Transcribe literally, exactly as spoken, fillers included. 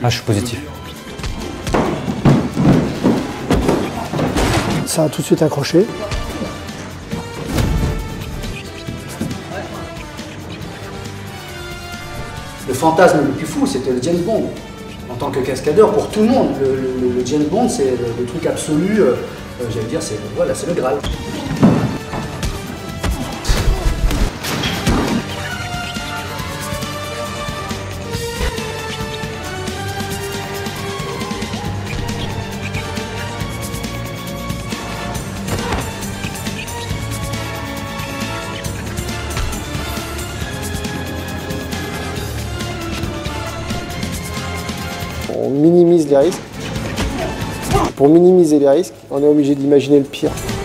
Ah, je suis positif. Ça a tout de suite accroché. Le fantasme le plus fou, c'était le James Bond. En tant que cascadeur, pour tout le monde, le, le, le James Bond, c'est le, le truc absolu. Euh, J'allais dire, c'est voilà, c'est le Graal. On minimise les risques. Pour minimiser les risques, on est obligé d'imaginer le pire.